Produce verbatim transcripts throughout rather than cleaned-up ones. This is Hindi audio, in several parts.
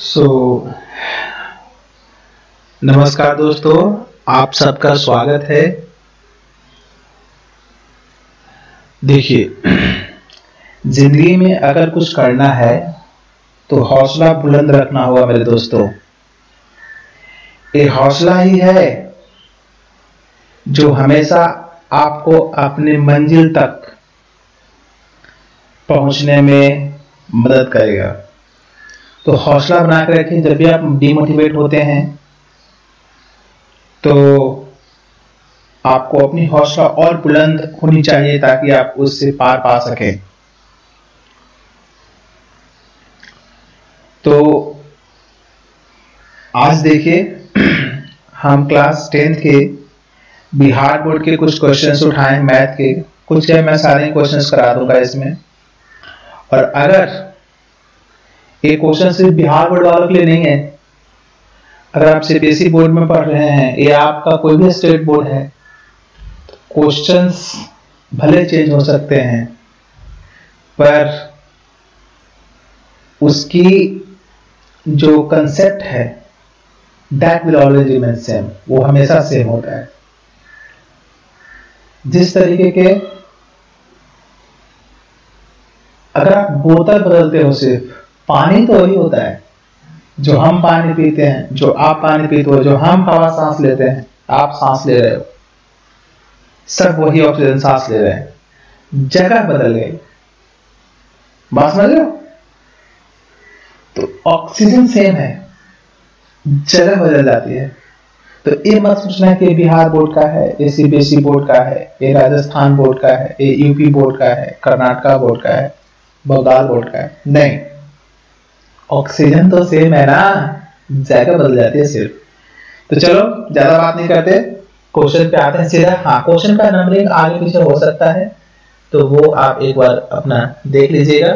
सो so, नमस्कार दोस्तों, आप सबका स्वागत है। देखिए, जिंदगी में अगर कुछ करना है तो हौसला बुलंद रखना होगा मेरे दोस्तों। ये हौसला ही है जो हमेशा आपको अपने मंजिल तक पहुंचने में मदद करेगा। तो हौसला बना कर रखें। जब भी आप डिमोटिवेट होते हैं तो आपको अपनी हौसला और बुलंद होनी चाहिए ताकि आप उससे पार पा सकें। तो आज देखिए, हम क्लास टेंथ के बिहार बोर्ड के कुछ क्वेश्चंस उठाए, मैथ के कुछ क्या मैं सारे क्वेश्चंस करा दूंगा इसमें। और अगर ये क्वेश्चन सिर्फ बिहार बोर्ड वालों के लिए नहीं है, अगर आप सीबीएसई बोर्ड में पढ़ रहे हैं या आपका कोई भी स्टेट बोर्ड है, तो क्वेश्चंस भले चेंज हो सकते हैं पर उसकी जो कंसेप्ट है that will always remain same, वो हमेशा सेम होता है। जिस तरीके के अगर आप बोतल बदलते हो, सिर्फ पानी तो वही होता है। जो हम पानी पीते हैं, जो आप पानी पीते हो, जो हम हवा सांस लेते हैं, आप सांस ले रहे हो, सब वही ऑक्सीजन सांस ले रहे हैं। जगह बदल गई, बात समझ रहे हो? तो ऑक्सीजन सेम है, जगह बदल जाती है। तो ये मत सोचना कि बिहार बोर्ड का है, ये सीबीएसई बोर्ड का है, ये राजस्थान बोर्ड का है, ये यूपी बोर्ड का है, कर्नाटका बोर्ड का है, बंगाल बोर्ड का है। नहीं, ऑक्सीजन तो सेम है ना, जगह बदल जाती है सिर्फ। तो चलो ज्यादा बात नहीं करते, क्वेश्चन पे आते हैं सीधा। हाँ, क्वेश्चन का नंबरिंग आगे पीछे हो सकता है, तो वो आप एक बार अपना देख लीजिएगा।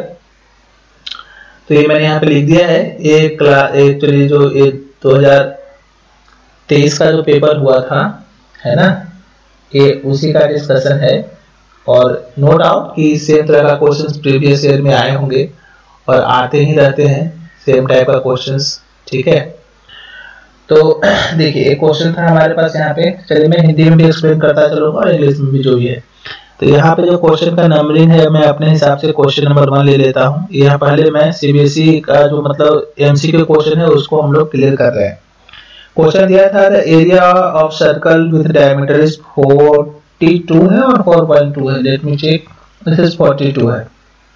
तो ये मैंने यहाँ पे लिख दिया है। एक क्लास एक्चुअली जो ये दो हज़ार तेईस का जो पेपर हुआ था, है ना, ये उसी का डिस्कशन है। और नो डाउट कि सेम तरह का क्वेश्चन प्रीवियस ईयर में आए होंगे और आते ही रहते हैं सेम टाइप का क्वेश्चंस, ठीक है। तो देखिए, एक क्वेश्चन था हमारे पास यहाँ पे। चलिए मैं हिंदी में भी एक्सप्लेन करता चलूंगा और इंग्लिश में भी जो भी है। तो यहाँ पे जो क्वेश्चन का नंबरिंग है, मैं अपने हिसाब से क्वेश्चन नंबर वन ले लेता हूँ। यहाँ पहले मैं सीबीएसई का जो मतलब एमसीक्यू क्वेश्चन है उसको हम लोग क्लियर कर रहे हैं। क्वेश्चन दिया था the area of circle with diameter is forty two है और फोर पॉइंट टू है। Let me check, this is forty two है।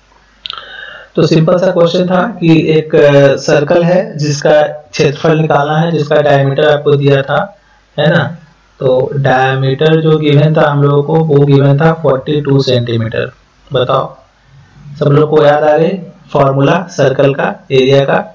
तो सिंपल सा क्वेश्चन था कि एक सर्कल है जिसका क्षेत्रफल निकालना है, जिसका डायमीटर आपको दिया था, है ना। तो डायमीटर जो गिवन था हम लोगों को, वो गिवन था बयालीस सेंटीमीटर। बताओ, सब लोग को याद आ गई फॉर्मूला सर्कल का, एरिया का,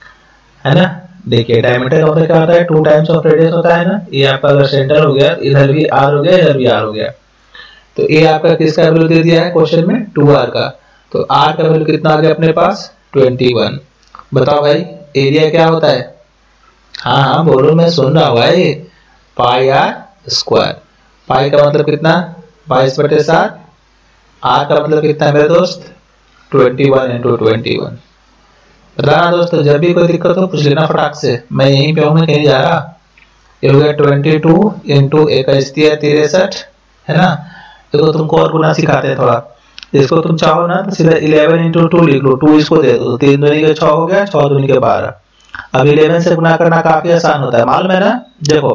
है ना। देखिए, डायमीटर का मतलब क्या होता है, टू टाइम्स ऑफ रेडियस होता है ना। ये आपका अगर सेंटर हो गया, इधर भी आर हो गया, इधर भी आर हो गया, तो ये आपका किसका वैल्यू दे दिया है क्वेश्चन में, टू आर का। तो आर का वैल्यू कितना आ गया अपने पास, इक्कीस। बताओ भाई, एरिया क्या होता है? हाँ हाँ बोलो, मैं सुन रहा हूँ भाई। पाई आर स्क्वायर। पाई का मतलब कितना, बाईस बटे सात। आर का मतलब कितना है मेरे दोस्त, इक्कीस इंटू ट्वेंटी वन। बताना दोस्तों, जब भी कोई दिक्कत हो पूछ लेना फटाक से, मैं यहीं पे हूँ, मैं कहीं जा रहा। ये हो गया ट्वेंटी टू इंटू इक्कीस तिरसठ, है ना। देखो तुमको और गुना सिखाते हैं थोड़ा। इसको तुम चाहो ना तो सीधा इलेवन इंटू टू लिख लो, टू इसको दे दो, तीन दूनी के छह हो गया, छह दूनी के बारह। अब इलेवन से गुना करना काफी आसान होता है, मालूम है ना। देखो,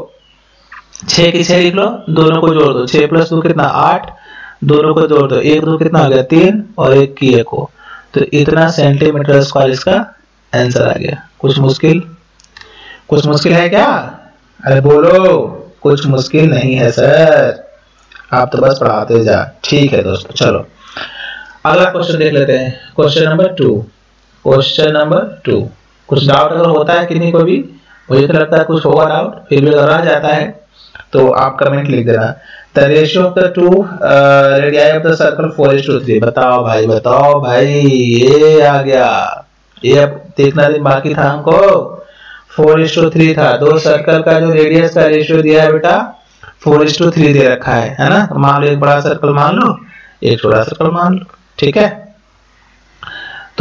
छह की छह लिख लो, दोनों को जोड़ दो, छह प्लस दो कितना, आठ, दोनों को जोड़ दो, एक दो कितना आ गया, तीन, और एक की एक हो, तो इतना सेंटीमीटर स्क्वायर इसका आंसर आ गया। कुछ मुश्किल, कुछ मुश्किल है क्या? अरे बोलो, कुछ मुश्किल नहीं है सर, आप तो बस पढ़ाते जा। ठीक है दोस्तों, चलो अगला क्वेश्चन देख लेते हैं। Question number two, question number two. कुछ डाउट अगर होता है कि नहीं कोई भी, मुझे तो लगता है कुछ होगा डाउट, फिर भी अगर आ जाता है तो आप कमेंट लिख देना। The ratio of the two radii of the circle four is to three. बताओ भाई, बताओ भाई, ये आ गया। ये अब देखना दिन बाकी था हमको, फोर इज टू थ्री था। दो सर्कल का जो रेडियस का रेशियो दिया है बेटा, फोर इज टू थ्री दे रखा है, है ना। तो मान लो एक बड़ा सर्कल मान लो, एक छोटा सर्कल मान लो, ठीक है। तो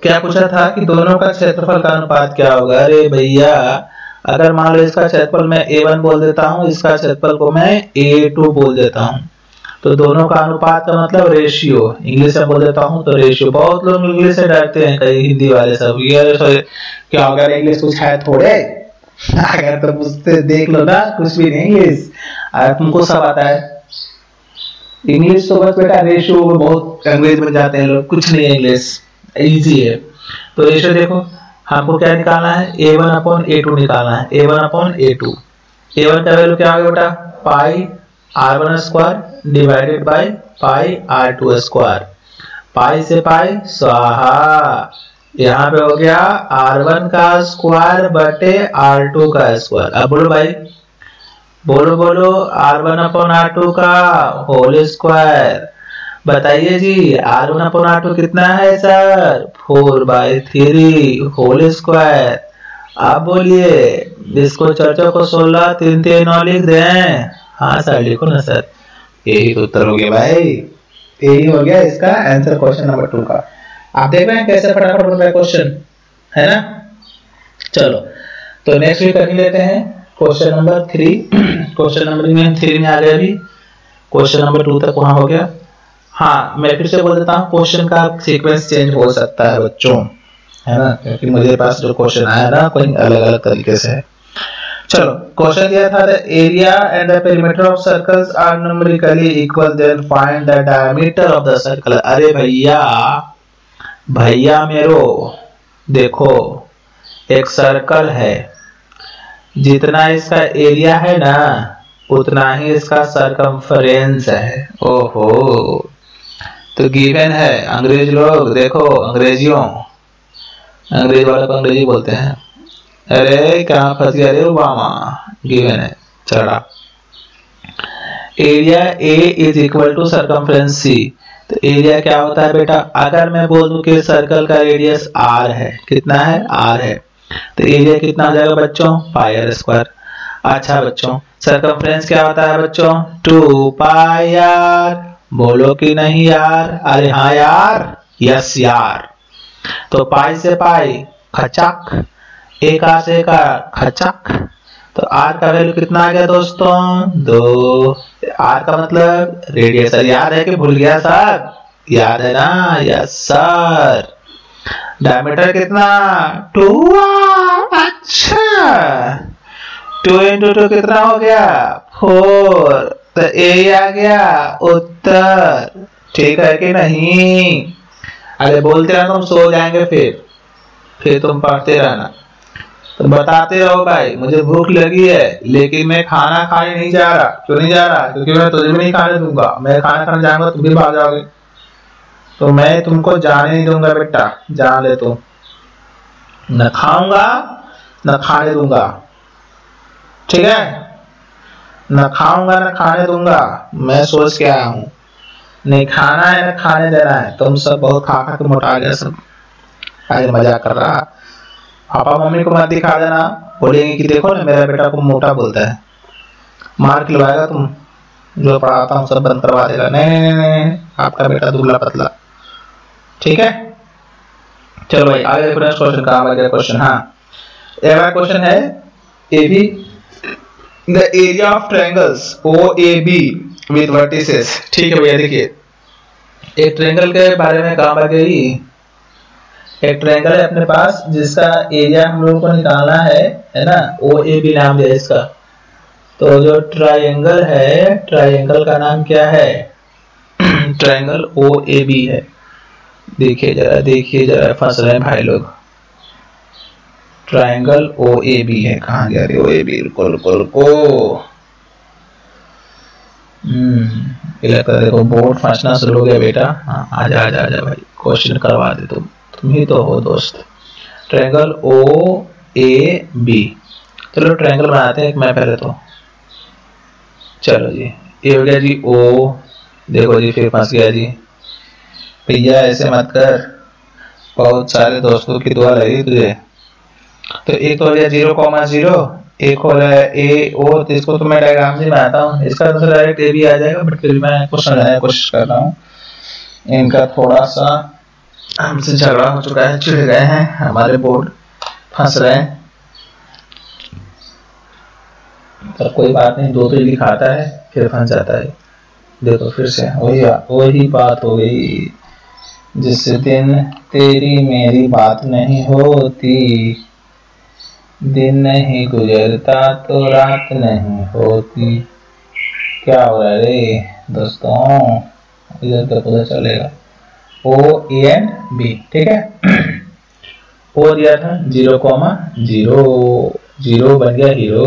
क्या पूछा था कि दोनों का क्षेत्रफल का अनुपात क्या होगा। अरे भैया, अगर मान लो इसका क्षेत्रफल मैं ए वन बोल देता हूँ, इसका क्षेत्रफल को मैं ए टू बोल देता हूँ, तो दोनों का अनुपात का मतलब रेशियो, इंग्लिश में बोल देता हूँ तो रेशियो। बहुत लोग इंग्लिश से डरते हैं, कई हिंदी वाले सब, ये क्या अगर इंग्लिश कुछ है थोड़े, अगर तो पूछते देख लो ना, कुछ भी नहीं इंग्लिश, अगर तुमको सब आता है इंग्लिश तो बस बेटा रेशियो में बहुत अंग्रेज में जाते हैं लोग, कुछ नहीं है इंग्लिश, इजी है। तो रेशियो देखो, हमको क्या निकालना है, A one upon A two निकालना है, A one upon A two. A one का वैल्यू क्या होगा बेटा, pi r one square divided by pi r two square, pi से पाई स्वाहा, यहाँ पे हो गया आर वन का स्क्वायर बटे आर टू का स्क्वायर। अब बोलो भाई, बोलो बोलो, r one upon r two का होल स्क्वायर। बताइए जी, r one upon r to कितना है sir, four by three whole square. आप बोलिए, इसको चर्चा को सोलह तीन तीन नौ लिख दें। हाँ सर लिखो ना सर, यही तो उत्तर हो गया भाई, यही हो गया इसका आंसर क्वेश्चन नंबर टू का। आप देख रहे हैं कैसे फटाफट बन रहा है क्वेश्चन, है ना। चलो तो नेक्स्ट भी कर लेते हैं question number three. Question number three में आ गया, अभी क्वेश्चन नंबर टू तक वहां हो गया। हाँ मैं फिर से बोल देता हूँ, क्वेश्चन का सीक्वेंस चेंज हो सकता है बच्चों, है ना, क्योंकि मुझे पास जो क्वेश्चन आया ना कोई अलग अलग तरीके से है। चलो क्वेश्चन दिया था, the area and the perimeter of circles are numerically equal, then find the diameter of the circle. अरे भैया भैया मेरो, देखो एक सर्कल है, जितना इसका एरिया है ना उतना ही इसका सरकमफरेंस है। ओहो, तो गिवन है, अंग्रेज लोग देखो, अंग्रेजियों अंग्रेज वाले को अंग्रेजी बोलते हैं। अरे कहाँ फंस गया रे ओबामा, गिवन है चढ़ा, area A is equal to circumference C. तो एरिया क्या होता है बेटा, अगर मैं बोल दूं कि सर्कल का रेडियस आर है, कितना है आर है, तो एरिया कितना हो जाएगा बच्चों, पाई आर स्क्वायर। अच्छा बच्चों, सरकमफ्रेंस क्या होता है बच्चों, टू पाई आर। बोलो कि नहीं यार, अरे हाँ यार, यस यार। तो पाई से पाई खचक, एक आर से एक आर खचक, तो आर का वैल्यू कितना आ गया दोस्तों, दो। आर का मतलब रेडियस, याद है कि भूल गया सर, याद है ना, यस सर। डायमीटर कितना, टू आर। अच्छा, टू इंटू टू कितना हो गया, फोर। तो ए आ गया उत्तर, ठीक है कि नहीं। अरे बोलते रहना, तुम सो जाएंगे, फिर फिर तुम पढ़ते रहना। तो बताते रहो भाई, मुझे भूख लगी है लेकिन मैं खाना खाने नहीं जा रहा। क्यों नहीं जा रहा, क्योंकि मैं तुझे भी नहीं खाने दूंगा। मैं खाना खाने जाऊंगा तुम भी भाग जाओगे, तो मैं तुमको जाने नहीं दूंगा बेटा, जान ले तुम। न खाऊंगा न खाने दूंगा, ठीक है, न खाऊंगा न खाने दूंगा। मैं सोच के आया हूँ, नहीं खाना है न खाने देना है। तुम सब बहुत खा खा के मोटा गया सब, आज मजाक कर रहा। पापा मम्मी को मत दिखा देना, बोलेंगे कि देखो ना मेरा बेटा को मोटा बोलता है, मार खिलवाएगा तुम, जो पढ़ाता हूँ सब बंद करवा देगा। नहीं नहीं नहीं, आपका बेटा दुबला पतला, ठीक है। चलो भाई आगे नेक्स्ट क्वेश्चन का आगे क्वेश्चन। हाँ अगला क्वेश्चन है, A B the area of triangles O A B with vertices. ठीक है भैया, देखिए एक ट्रायंगल के बारे में काम आ गई। एक ट्रायंगल है अपने पास जिसका एरिया हम लोगों को निकालना है, है ना, ओ ए बी नाम दिया इसका। तो जो ट्रायंगल है, ट्रायंगल का नाम क्या है, ट्रायंगल ओ ए बी है। देखिए जरा, देखिए जरा, फंस रहे हैं भाई लोग। ट्रायंगल ओ ए बी है, कहाँ गया रे ओ ए बी, रुको रुको रुको। हम्म लगता है देखो बोर्ड फंसना शुरू हो गया बेटा। हाँ आजा आजा आजा भाई, क्वेश्चन करवा दे तुम, तुम ही तो हो दोस्त। ट्रायंगल ओ ए बी, चलो ट्रायंगल बनाते हैं मैं पहले तो। चलो जी, ये हो गया जी ओ, देखो जी फिर फंस गया जी। भैया ऐसे मत कर, बहुत सारे दोस्तों की दुआ लगी तुझे। तो एक तो हो गया जीरो कॉमा जीरो, एक हो रहा है ए ओ, तो इसको तो मैं डायग्राम से बनाता हूँ, इसका तो डायरेक्ट ए भी आ जाएगा, बट फिर मैं कुछ समझाने की कोशिश कर रहा हूँ। इनका थोड़ा सा हमसे झगड़ा हो चुका है, चिढ़ गए हैं, हमारे बोर्ड फंस रहे हैं। पर कोई बात नहीं, दो तो लिखाता है फिर फंस जाता है। देखो फिर से वही वही बात हो गई, जिस दिन तेरी मेरी बात नहीं होती, दिन नहीं गुजरता तो रात नहीं होती। क्या हो रहा है रे दोस्तों, इधर तो पता चलेगा। ओ ए एंड बी, ठीक है। ओ दिया था जीरो कॉमा जीरो, जीरो बन गया हीरो।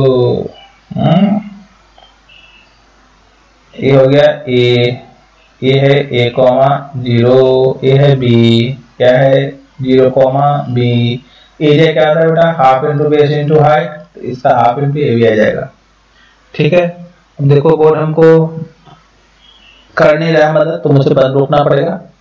ए हो गया ए, ए है ए कॉमा जीरो, ए है बी, क्या है जीरो कॉमा बी। एरिया क्या आता है बेटा, half into base into height, तो इसका हाफ इंटू ए भी आ जाएगा, ठीक है। अब देखो बोर्ड हमको कर नहीं रहा है मदद, तो मुझे बंद रोकना पड़ेगा।